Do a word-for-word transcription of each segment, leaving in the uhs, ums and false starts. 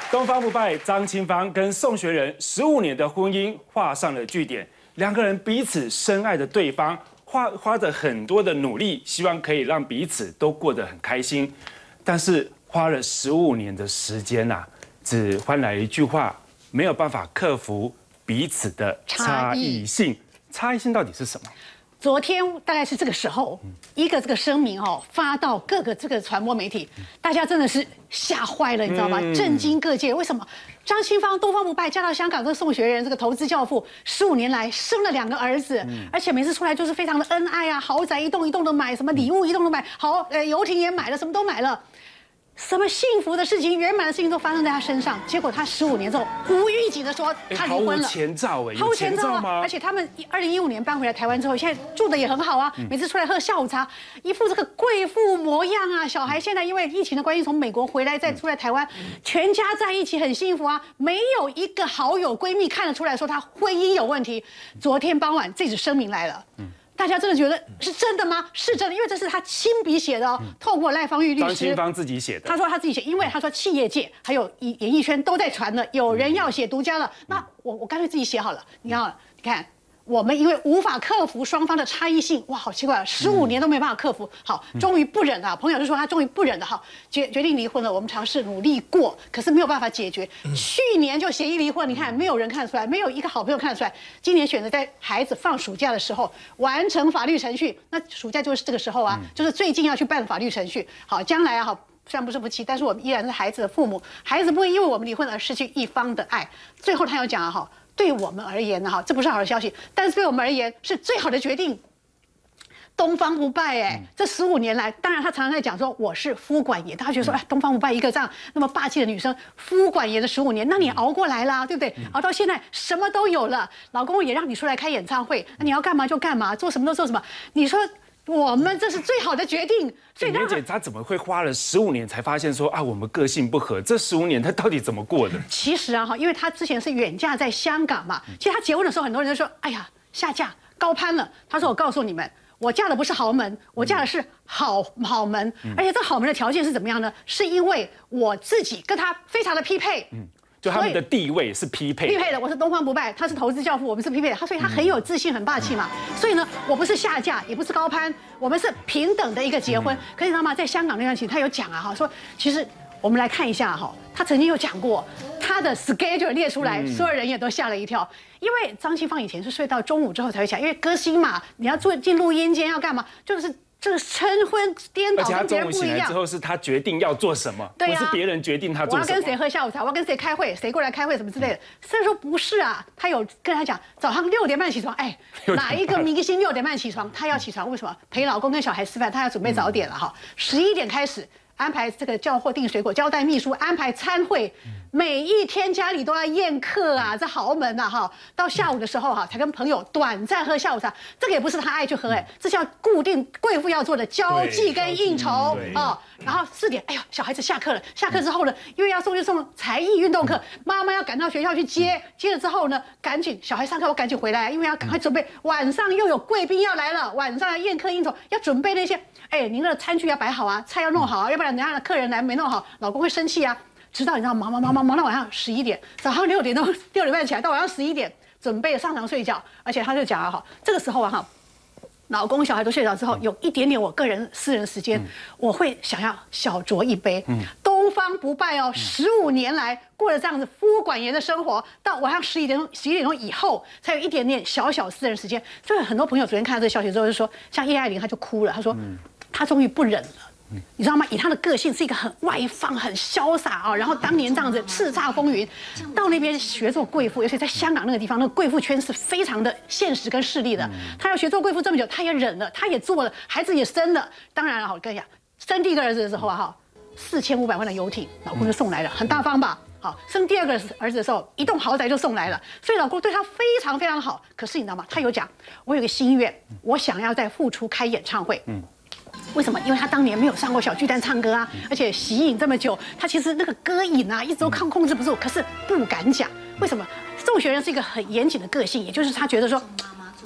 东方不败张清芳跟宋学仁十五年的婚姻画上了句点，两个人彼此深爱的对方，花花着很多的努力，希望可以让彼此都过得很开心。但是花了十五年的时间呐、啊，只换来一句话，没有办法克服彼此的差异性。差异性到底是什么？ 昨天大概是这个时候，一个这个声明哦发到各个这个传播媒体，大家真的是吓坏了，你知道吗？震惊各界。为什么？张清芳东方不败嫁到香港，这个宋学仁这个投资教父，十五年来生了两个儿子，而且每次出来就是非常的恩爱啊，豪宅一栋一栋的买，什么礼物一栋都买，好呃游艇也买了，什么都买了。 什么幸福的事情、圆满的事情都发生在他身上，结果他十五年之后无预警的说他离婚了， 毫无前兆哎， 毫无前兆吗？ 而且他们二零一五年搬回来台湾之后，现在住的也很好啊，每次出来喝下午茶，一副这个贵妇模样啊。小孩现在因为疫情的关系从美国回来，再出来台湾，全家在一起很幸福啊，没有一个好友闺蜜看得出来说他婚姻有问题。昨天傍晚这纸声明来了。大家真的觉得是真的吗？是真的，因为这是他亲笔写的哦。透过赖芳玉律师， 张清芳自己写的。 他说他自己写，因为他说企业界还有演演艺圈都在传了，有人要写独家了。那我我干脆自己写好了。你看，你看。 我们因为无法克服双方的差异性，哇，好奇怪，十五年都没办法克服。好，终于不忍了。朋友就说他终于不忍了，哈，决决定离婚了。我们尝试努力过，可是没有办法解决。去年就协议离婚，你看没有人看得出来，没有一个好朋友看得出来。今年选择在孩子放暑假的时候完成法律程序，那暑假就是这个时候啊，就是最近要去办法律程序。好，将来啊，好。 虽然不是夫妻，但是我们依然是孩子的父母。孩子不会因为我们离婚而失去一方的爱。最后他要讲啊，哈，对我们而言呢，哈，这不是好的消息，但是对我们而言是最好的决定。东方不败，哎，这十五年来，当然他常常在讲说我是夫管严，大家觉得说，哎，东方不败一个这样那么霸气的女生，夫管严的十五年，那你熬过来啦，对不对？熬到现在什么都有了，老公也让你出来开演唱会，那你要干嘛就干嘛，做什么都做什么。你说。 我们这是最好的决定，所以莲姐她怎么会花了十五年才发现说啊，我们个性不合？这十五年她到底怎么过的？ 其实啊，哈，因为她之前是远嫁在香港嘛，其实她结婚的时候，很多人就说，哎呀，下嫁高攀了。她说，我告诉你们，我嫁的不是豪门，我嫁的是好好门，而且这好门的条件是怎么样呢？是因为我自己跟他非常的匹配。嗯就他们的地位是匹配匹配的，我是东方不败，他是投资教父，我们是匹配的。他所以他很有自信，很霸气嘛。所以呢，我不是下嫁，也不是高攀，我们是平等的一个结婚。可是你知道吗？在香港那段期间，他有讲啊哈，说其实我们来看一下哈，他曾经有讲过他的 schedule 列出来，所有人也都吓了一跳。因为张清芳以前是睡到中午之后才会起来，因为歌星嘛，你要做进录音间要干嘛，就是。 这个晨昏颠倒，跟别人不一样。而且他中午醒来之后，是他决定要做什么，不是别人决定他做什么。我要跟谁喝下午茶，我要跟谁开会，谁过来开会，什么之类的。虽然说不是啊，他有跟他讲，早上六点半起床。哎，哪一个明星六点半起床？他要起床，为什么？陪老公跟小孩吃饭，他要准备早点了哈。十一点开始安排这个叫货订水果，交代秘书安排餐会。 每一天家里都要宴客啊，这豪门呐哈，到下午的时候哈，才跟朋友短暂喝下午茶，这个也不是他爱去喝哎，这叫固定贵妇要做的交际跟应酬哦。然后四点，哎呦，小孩子下课了，下课之后呢，因为要送去送才艺运动课，妈妈要赶到学校去接，接了之后呢，赶紧小孩上课我赶紧回来，因为要赶快准备，晚上又有贵宾要来了，晚上要宴客应酬，要准备那些，哎，您的餐具要摆好啊，菜要弄好啊，要不然等下客人来没弄好，老公会生气啊。 直到你知道忙忙忙忙忙到晚上十一点，早上六点钟六点半起来，到晚上十一点准备上床睡觉。而且他就讲啊哈，这个时候啊哈，老公小孩都睡着之后，有一点点我个人私人时间，我会想要小酌一杯。东方不败哦，十五年来过了这样子夫管严的生活，到晚上十一点钟十一点钟以后，才有一点点小小私人时间。所以很多朋友昨天看到这个消息之后，就说，像叶爱玲，她就哭了，她说，她终于不忍了。 你知道吗？以他的个性是一个很外放、很潇洒啊，然后当年这样子叱咤风云，到那边学做贵妇，尤其在香港那个地方，那个贵妇圈是非常的现实跟势利的。他要学做贵妇这么久，他也忍了，他也做了，孩子也生了。当然了，我跟你讲，生第一个儿子的时候啊，哈，四千五百万的游艇，老公就送来了，很大方吧？好，生第二个儿子的时候，一栋豪宅就送来了，所以老公对他非常非常好。可是你知道吗？他有讲，我有个心愿，我想要在复出开演唱会。嗯。 为什么？因为他当年没有上过小巨蛋唱歌啊，而且息影这么久，他其实那个歌瘾啊，一直都控控制不住，可是不敢讲。为什么？宋学仁是一个很严谨的个性，也就是他觉得说，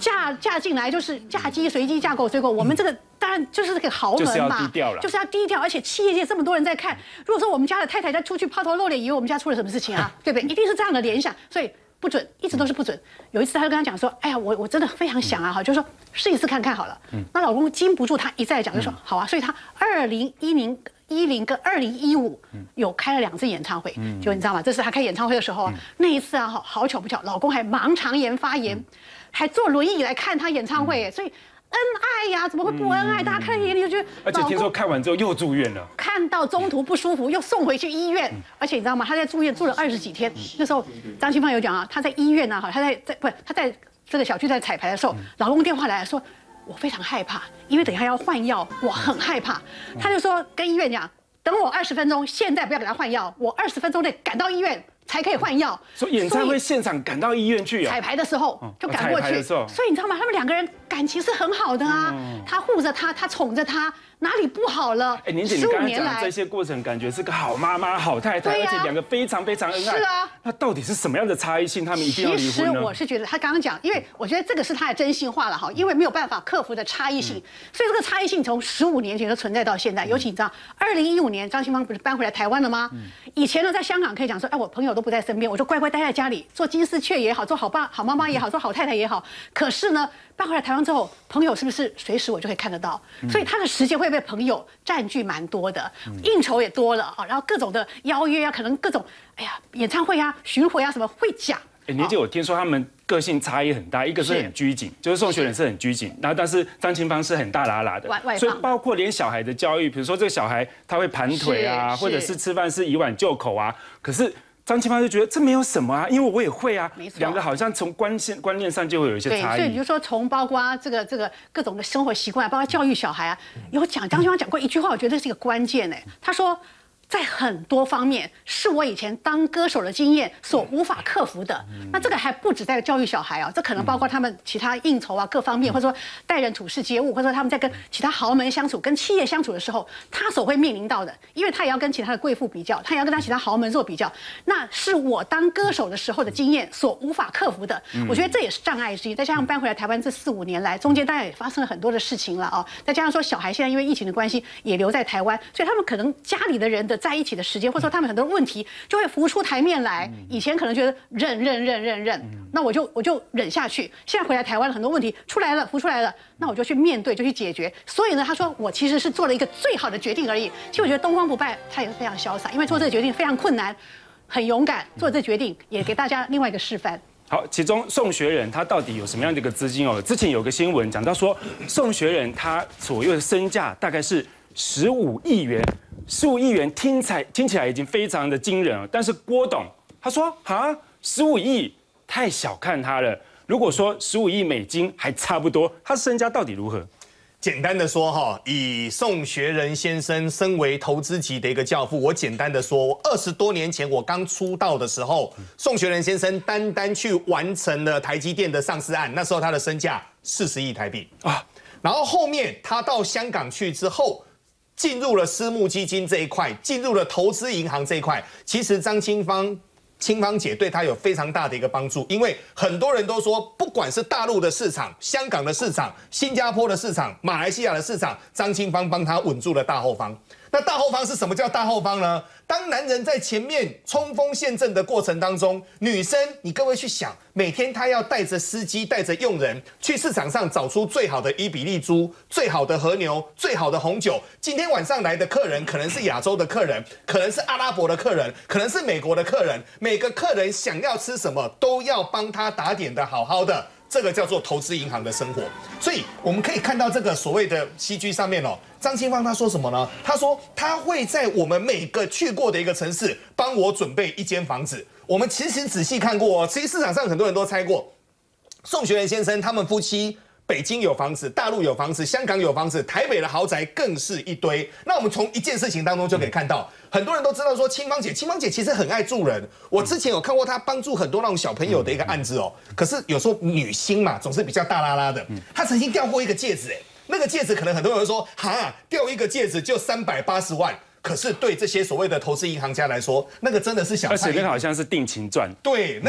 嫁嫁进来就是嫁鸡随鸡，嫁狗随狗。我们这个当然就是这个豪门嘛， 就是要低调了， 就是要低调。而且企业界这么多人在看，如果说我们家的太太在出去抛头露脸，以为我们家出了什么事情啊，对不对？一定是这样的联想，所以不准，一直都是不准。有一次他就跟他讲说，哎呀，我我真的非常想啊，哈，就说试一次看看好了。那老公禁不住他一再讲，就说好啊。所以他二零一零。一零跟二零一五有开了两次演唱会，就你知道吗？这是他开演唱会的时候啊，那一次啊，好好巧不巧，老公还盲肠炎发炎，还坐轮椅来看他演唱会，所以恩爱呀，怎么会不恩爱？大家看在眼里就觉得， 而且听说看完之后又住院了， 看到中途不舒服又送回去医院，而且你知道吗？他在住院住了二十几天，那时候张清芳有讲啊，他在医院呢，哈，他在在不是他在这个小区在彩排的时候，老公电话来说。我非常害怕，因为等一下要换药，我很害怕。他就说跟医院讲，等我二十分钟，现在不要给他换药，我二十分钟内赶到医院才可以换药。 所以演唱会现场赶到医院去啊？ 彩排的时候就赶过去，所以你知道吗？他们两个人感情是很好的啊，他护着他，他宠着他。哪里不好了？ 哎，年姐，你刚才讲这些过程，感觉是个好妈妈、好太太，而且两个非常非常恩爱。 是啊， 那到底是什么样的差异性，他们一定要离婚呢？ 其实我是觉得他刚刚讲，因为我觉得这个是他的真心话了哈，因为没有办法克服的差异性，所以这个差异性从十五年前就存在到现在。尤其你知道，二零一五年张清芳不是搬回来台湾了吗？以前呢，在香港可以讲说，哎，我朋友都不在身边，我就乖乖待在家里，做金丝雀也好，做好爸、好妈妈也好，做好太太也好。可是呢，搬回来台湾之后，朋友是不是随时我就可以看得到？所以他的时间会被朋友占据蛮多的，应酬也多了啊，然后各种的邀约啊，可能各种哎呀演唱会啊、巡回啊什么会讲。 哎，年姐，我听说他们个性差异很大，一个是很拘谨，就是宋学仁是很拘谨，然后但是张清芳是很大喇喇的，所以包括连小孩的教育，比如说这个小孩他会盘腿啊，或者是吃饭是以碗就口啊，可是。张清芳就觉得这没有什么啊，因为我也会啊，两个好像从观念观念上就会有一些差异。 所以你就说从包括这个这个各种的生活习惯，包括教育小孩啊，有讲张清芳讲过一句话，我觉得是一个关键哎，他说。在很多方面是我以前当歌手的经验所无法克服的。那这个还不止在教育小孩啊，这可能包括他们其他应酬啊各方面，或者说待人处事接物，或者说他们在跟其他豪门相处、跟企业相处的时候，他所会面临到的，因为他也要跟其他的贵妇比较，他也要跟他其他豪门做比较，那是我当歌手的时候的经验所无法克服的。我觉得这也是障碍之一。再加上搬回来台湾这四五年来，中间当然也发生了很多的事情了啊。再加上说小孩现在因为疫情的关系也留在台湾，所以他们可能家里的人的在一起的时间，或者说他们很多问题就会浮出台面来。以前可能觉得忍忍忍忍忍，那我就我就忍下去。现在回来台湾了，很多问题出来了，浮出来了，那我就去面对，就去解决。所以呢，他说我其实是做了一个最好的决定而已。其实我觉得东方不败他也是非常潇洒，因为做这个决定非常困难，很勇敢，做这个决定也给大家另外一个示范。 好，其中宋学仁他到底有什么样的一个资金哦？之前有个新闻讲到说，宋学仁他所有的身价大概是十五亿元。十五亿元听起来听起来已经非常的惊人了，但是郭董他说啊，十五亿太小看他了。如果说十五亿美金还差不多，他身家到底如何？ 简单的说哈，以宋学仁先生身为投资级的一个教父，我简单的说，二十多年前我刚出道的时候，宋学仁先生单单去完成了台积电的上市案，那时候他的身价四十亿台币啊。然后后面他到香港去之后。进入了私募基金这一块，进入了投资银行这一块。其实张清芳、清芳姐对她有非常大的一个帮助，因为很多人都说，不管是大陆的市场、香港的市场、新加坡的市场、马来西亚的市场，张清芳帮她稳住了大后方。那大后方是什么叫大后方呢？当男人在前面冲锋陷阵的过程当中，女生，你各位去想，每天她要带着司机、带着佣人去市场上找出最好的伊比利猪、最好的和牛、最好的红酒。今天晚上来的客人可能是亚洲的客人，可能是阿拉伯的客人，可能是美国的客人。每个客人想要吃什么，都要帮他打点的好好的。这个叫做投资银行的生活，所以我们可以看到这个所谓的戏剧上面哦，张清芳他说什么呢？他说他会在我们每个去过的一个城市帮我准备一间房子。我们其实仔细看过哦，其实市场上很多人都猜过，宋学仁先生他们夫妻。北京有房子，大陆有房子，香港有房子，台北的豪宅更是一堆。那我们从一件事情当中就可以看到，很多人都知道说清芳姐，清芳姐其实很爱助人。我之前有看过她帮助很多那种小朋友的一个案子哦。可是有时候女星嘛，总是比较大拉拉的。她曾经掉过一个戒指，哎，那个戒指可能很多人会说，哈，掉一个戒指就三百八十万。可是对这些所谓的投资银行家来说，那个真的是小菜一碟。 而且那个好像是定情赚。 对，那个。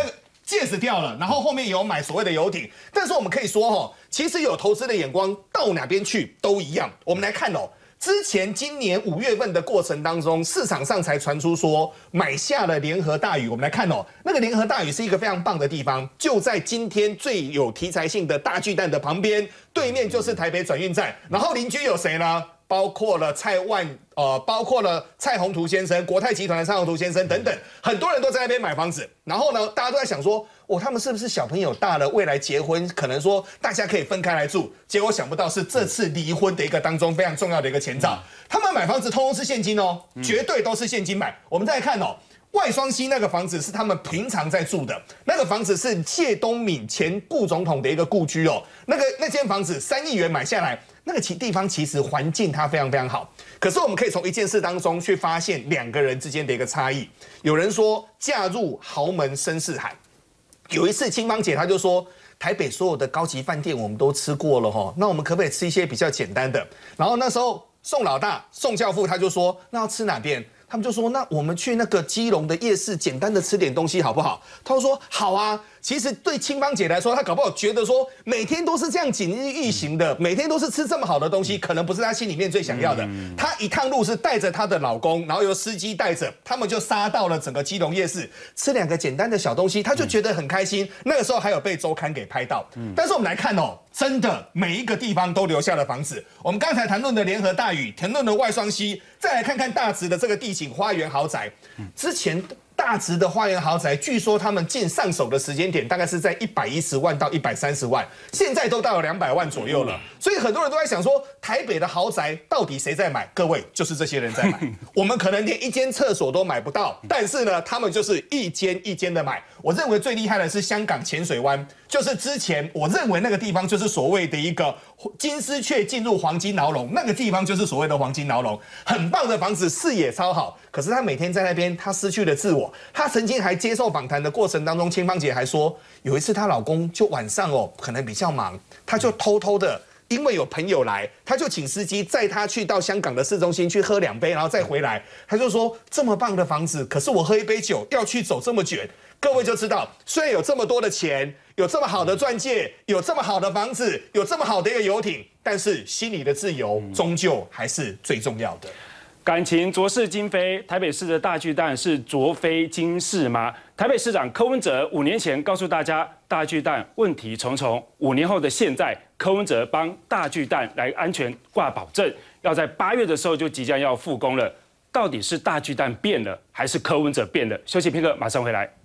戒指掉了，然后后面有买所谓的游艇。但是我们可以说哦，其实有投资的眼光到哪边去都一样。我们来看哦。之前今年五月份的过程当中，市场上才传出说买下了联合大宇。我们来看哦，那个联合大宇是一个非常棒的地方，就在今天最有题材性的大巨蛋的旁边，对面就是台北转运站。然后邻居有谁呢？包括了蔡万，呃，包括了蔡宏图先生、国泰集团的蔡宏图先生等等，很多人都在那边买房子。然后呢，大家都在想说，哦，他们是不是小朋友大了，未来结婚可能说大家可以分开来住？结果想不到是这次离婚的一个当中非常重要的一个前兆。他们买房子通通是现金哦，绝对都是现金买。我们再来看哦。外双溪那个房子是他们平常在住的，那个房子是谢东闵前顾总统的一个故居哦。那个那间房子三亿元买下来，那个其地方其实环境它非常非常好。可是我们可以从一件事当中去发现两个人之间的一个差异。有人说嫁入豪门深似海，有一次青芳姐她就说，台北所有的高级饭店我们都吃过了哈，那我们可不可以吃一些比较简单的？然后那时候宋老大宋教父他就说，那要吃哪边？他们就说，那我们去那个基隆的夜市，简单的吃点东西好不好？他说好啊。其实对青芳姐来说，她搞不好觉得说，每天都是这样锦衣玉行的，每天都是吃这么好的东西，可能不是她心里面最想要的。她一趟路是带着她的老公，然后由司机带着，他们就杀到了整个基隆夜市，吃两个简单的小东西，她就觉得很开心。那个时候还有被周刊给拍到。但是我们来看哦，真的每一个地方都留下了房子。我们刚才谈论的联合大宇，谈论的外双溪，再来看看大直的这个地景花园豪宅，之前。大直的花园豪宅，据说他们进上手的时间点大概是在一百一十万到一百三十万，现在都到了两百万左右了。所以很多人都在想说，台北的豪宅到底谁在买？各位，就是这些人在买。我们可能连一间厕所都买不到，但是呢，他们就是一间一间的买。我认为最厉害的是香港浅水湾，就是之前我认为那个地方就是所谓的一个金丝雀进入黄金牢笼，那个地方就是所谓的黄金牢笼，很棒的房子，视野超好。可是他每天在那边，他失去了自我。她曾经还接受访谈的过程当中，青芳姐还说，有一次她老公就晚上哦，可能比较忙，她就偷偷的，因为有朋友来，她就请司机载她去到香港的市中心去喝两杯，然后再回来。她就说，这么棒的房子，可是我喝一杯酒要去走这么远。各位就知道，虽然有这么多的钱，有这么好的钻戒，有这么好的房子，有这么好的一个游艇，但是心里的自由终究还是最重要的。 感情浊世今非，台北市的大巨蛋是浊非今是吗？台北市长柯文哲五年前告诉大家，大巨蛋问题重重。五年后的现在，柯文哲帮大巨蛋来安全挂保证，要在八月的时候就即将要复工了。到底是大巨蛋变了，还是柯文哲变了？休息片刻，马上回来。